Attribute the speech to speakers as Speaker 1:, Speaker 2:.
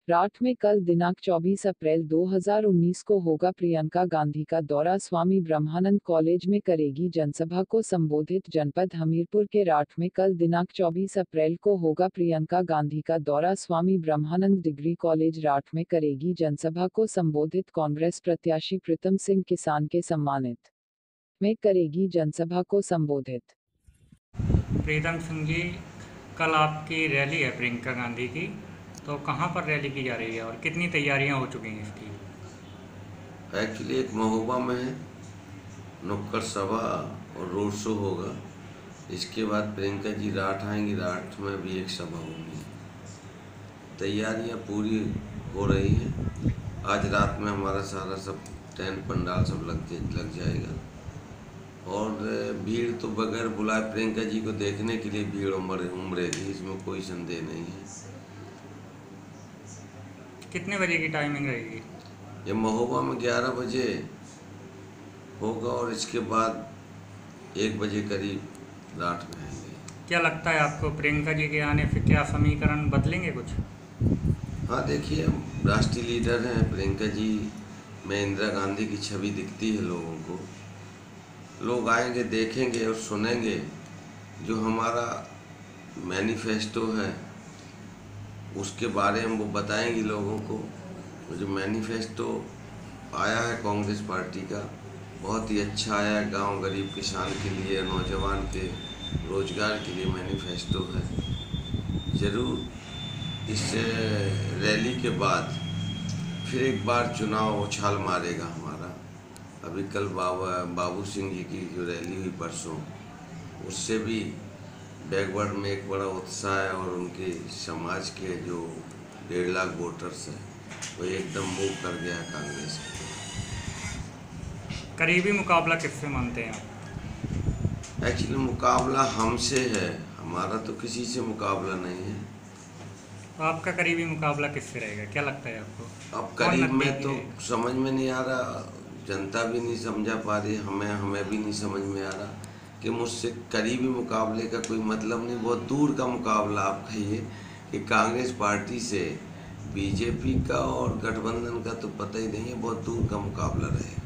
Speaker 1: राठ में कल दिनांक 24 अप्रैल 2019 को होगा प्रियंका गांधी का दौरा। स्वामी ब्रह्मानंद कॉलेज में करेगी जनसभा को संबोधित। जनपद हमीरपुर के राठ में कल दिनांक 24 अप्रैल को होगा प्रियंका गांधी का दौरा। स्वामी ब्रह्मानंद डिग्री कॉलेज राठ में करेगी जनसभा को संबोधित। कांग्रेस प्रत्याशी प्रीतम सिंह किसान के सम्मानित में करेगी जनसभा को संबोधित।
Speaker 2: प्रीतम सिंह जी, कल आपकी रैली है प्रियंका गांधी की, तो कहाँ पर रैली की जा रही है और कितनी तैयारियां हो चुकी हैं इसकी?
Speaker 3: एक्चुअली एक महोबा में है, नुक्कड़ सभा और रोड शो होगा। इसके बाद प्रियंका जी राठ आएंगी, राठ में भी एक सभा होगी। तैयारियां पूरी हो रही हैं। आज रात में हमारा सारा सब टेंट पंडाल सब लग जाएगा और भीड़ तो बगैर बुलाए प्रियंका जी को देखने के लिए भीड़ उमड़ेगी, इसमें कोई संदेह नहीं है।
Speaker 2: कितने बजे की टाइमिंग रहेगी?
Speaker 3: ये महोबा में 11 बजे होगा और इसके बाद 1 बजे करीब राठ में आएंगे।
Speaker 2: क्या लगता है आपको प्रियंका जी के आने से क्या समीकरण बदलेंगे कुछ?
Speaker 3: हाँ, देखिए, राष्ट्रीय लीडर हैं प्रियंका जी में इंदिरा गांधी की छवि दिखती है लोगों को। लोग आएंगे, देखेंगे और सुनेंगे। जो हमारा मैनिफेस्टो है उसके बारे में वो बताएंगी लोगों को। जो मैनिफेस्टो आया है कांग्रेस पार्टी का, बहुत ही अच्छा आया है। गांव गरीब किसान के लिए, नौजवान के रोजगार के लिए मैनिफेस्टो है। ज़रूर इस रैली के बाद फिर एक बार चुनाव उछाल मारेगा हमारा। अभी कल बाबू सिंह जी की जो रैली हुई परसों, उससे भी बैकवर्ड में एक बड़ा उत्साह है और उनके समाज के जो 1.5 लाख वोटर्स हैं वो एकदम मूव कर गया कांग्रेस के।
Speaker 2: करीबी मुकाबला किससे मानते हैं आप?
Speaker 3: एक्चुअली मुकाबला हमसे है, हमारा तो किसी से मुकाबला नहीं है।
Speaker 2: तो आपका करीबी मुकाबला किससे रहेगा, क्या लगता है आपको?
Speaker 3: अब करीब में तो समझ में नहीं आ रहा, जनता भी नहीं समझा पा रही, हमें भी नहीं समझ में आ रहा कि मुझसे करीबी मुकाबले का कोई मतलब नहीं। बहुत दूर का मुकाबला आप कहिए कि कांग्रेस पार्टी से बीजेपी का और गठबंधन का तो पता ही नहीं है, बहुत दूर का मुकाबला रहेगा।